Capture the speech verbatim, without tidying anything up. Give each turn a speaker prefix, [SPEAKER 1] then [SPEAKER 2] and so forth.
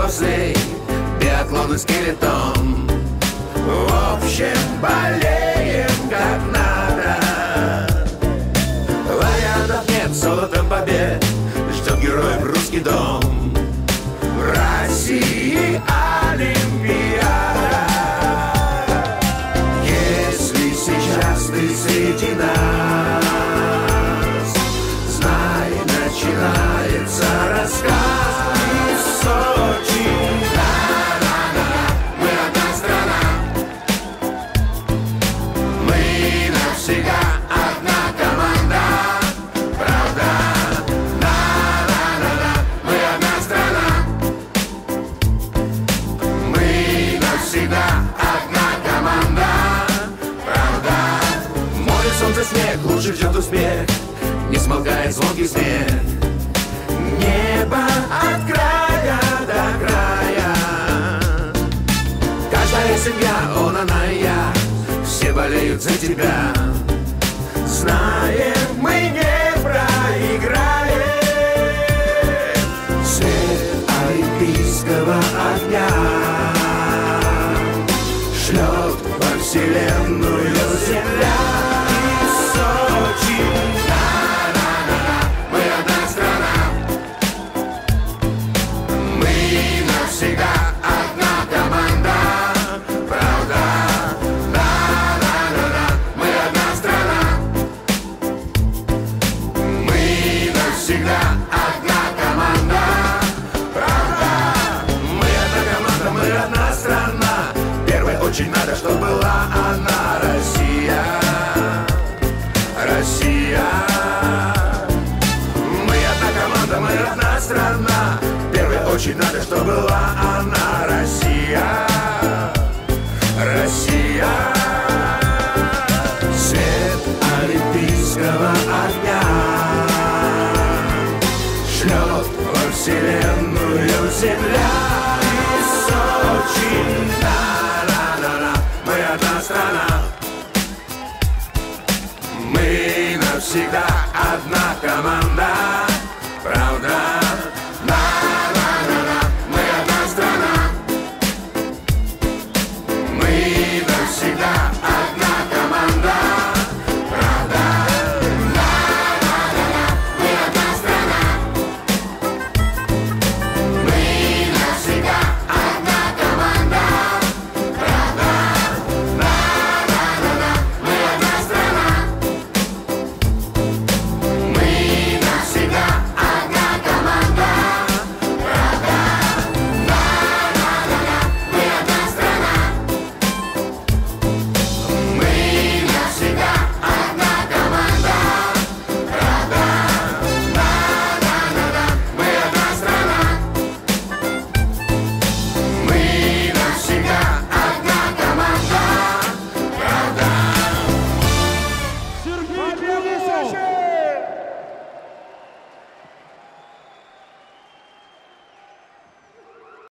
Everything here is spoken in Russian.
[SPEAKER 1] взрослый биатлон и скелетон. В общем, болеем как надо. Вариантов нет, золотом побед ждет героев русский дом. В России Олимпиада. Если сейчас ты среди нас, знай, начинается рассказ из Сочи. На-на-на-на, мы одна страна, мы навсегда одна команда. Правда? На-на-на-на, мы одна страна, мы навсегда одна команда. Правда? Море, солнце, снег, лучше ждет успех, не смолкает звонкий смех. Небо от края до края. Каждая семья, он, она и я, все болеют за тебя. Знаем, мы не проиграем. Свет олимпийского огня шлет во вселенную земля. Из Сочи. На-на-на-на, мы одна страна, мы навсегда одна команда. Правда? На-на-на-на, мы одна страна, мы навсегда одна команда. Правда? Мы одна команда, мы одна страна. Первой очень надо, чтобы была она. Россия, Россия. Мы одна команда, мы одна страна. Первой очень надо, чтобы была она. Россия, Россия. Свет олимпийского огня шлет во вселенную земля. Из Сочи. На-на-на-на, мы одна страна, мы навсегда одна команда.